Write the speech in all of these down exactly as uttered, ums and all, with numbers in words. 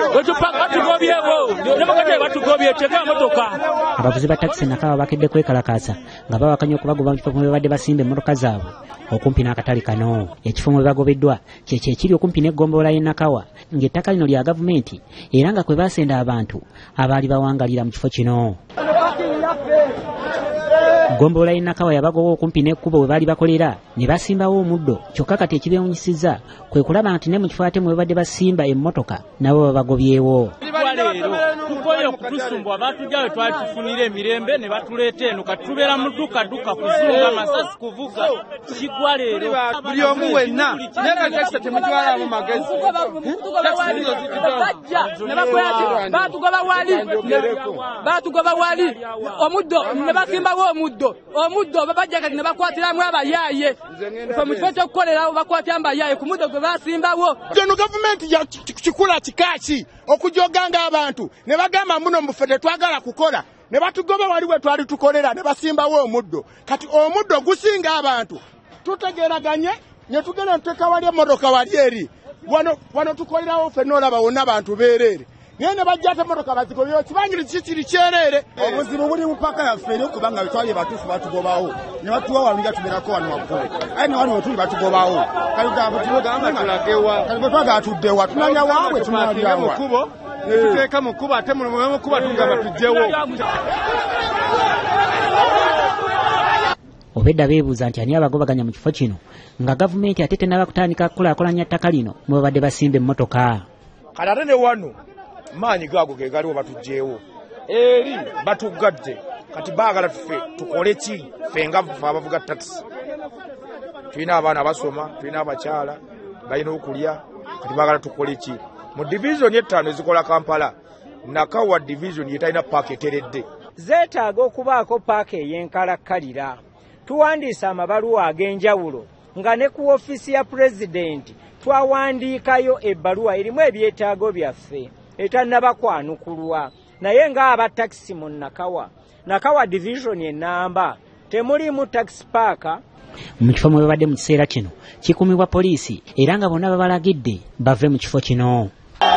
abavuzi ba takisi Nakawa bakedde kwekalakaasa nga bawakanya okubagoba mu kifo mwe babadde basimba emmotoka zaabwe okumpi n'akatale kano. Ekifo mwe bagobeddwa kyekyo ekiri okumpi n'eggombolola y'e Nakawa ng'ettaka lino lya gavumenti era nga kwe baasenda abantu abaali bawangalira mu kifo kino. Ggombolola y'e Nakawa yabagoba okumpi n'ekkubo we baali bakolera ne basimbawo omuddo, kyokka kati ekibeewunyisizza kwe kulaba nti ne mu kifo ate mwe babadde basimba emmotoka nabo babagobyewo. Tukoye okutusumba abantu gyawe twali tufunira emirembe ne batuleeta eno kati tubeera mu dduka dduka kuzunga masasi kuvuga kigwa leero buli omu wenna naye takisi temutwalamu magezi baatugoba wali baatugoba wali omuddo ne basimbawo omuddo omuddo babajja kati ne bakwatiramu abayaaye fe mu kifo ky'okukolerawo bakwatira mbayaaye ku muddo gwe basimbawo. Geno gavumenti kikula kikaaki okujoganga abantu ne bagamba muno muffe tetwagala kukola ne batugoba wali we twali tukolera ne basimbawo omuddo. Kati omuddo gusinga abantu tutegeraganye ne tugenda nteka wali emmotoka wali eri wano wano tukolerawo ffe n'olaba wonna abantu beerere naye ne bajja ate emmotoka bazigobyewo kibangiri kikiri kyerere. Obuzibu buli mu paka yaffe eri okubanga twali batuufu batugobawo ne batuwa walunga tubeerako wano waggulu aye ne wano wetuli batugobawo kalibwetwagaa tuddewa tumanya waabwe tumalirawa tuteeka mu kkubo ate mu kkubo tugamba tujjewo. Obedda beebuuza nti ani abagobaganya mu kifo kino nga gavumenti ate tennaba kutandika kukulaakulanya ttaka lino mwe babadde basimba emmotoka. Kati ate ne wano maanyi gaago ge galiwo batugjeewo eri batuggadde kati baagala tuffe tukole ki ffe nga ffe abavuga takisi. Tulina abaana basoma, tulina abakyala balina okulya, kati baagala tukole ki? Mu division ettaano ezikola Kampala Nakawa division yetalina paaka eteredde. Zeetaaga okubaako paaka ey'enkalakkalira. Tuwandiisa amabaluwa ag'enjawulo nga ne ku ofiisi ya pulezidenti twawandiikayo ebbaluwa erimu ebyetaago byaffe etannaba kwanukulwa naye ng'abatakisi mu Nakawa Nakawa division ennamba temulimu taxi paaka. Mu kifo mwe babadde mu kiseera kino kikuumibwa poliisi era nga bonna babalagidde bave mu kifo kino.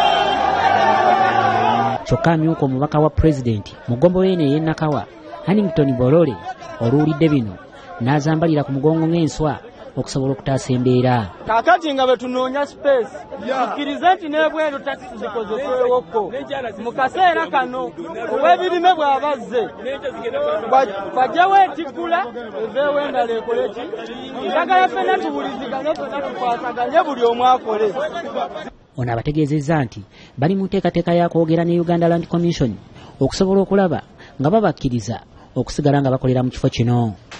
Kyokka amyuka omubaka wa pulezidenti mu ggombolola eno ey'e Nakawa Hannington Bolole oluwulidde bino n'azambalira ku mugongo ng'enswa okusobola okutaasa embeera. Kaakati nga bwe tunoonya space tukkirize nti n'ebweru takisi zikozesewoko mu kaseera kano ow'ebirime bw'abazze bajjawo etikkula eveewo endala ekole ki njagala ffenna tuwuliziganye ffenna tukwasaganye buli omu akole. Ono abategeezezza nti bali mu nteekateeka ya kwogera ne Uganda Land Commission okusobola okulaba nga babakkiriza okusigala nga bakolera mu kifo kino.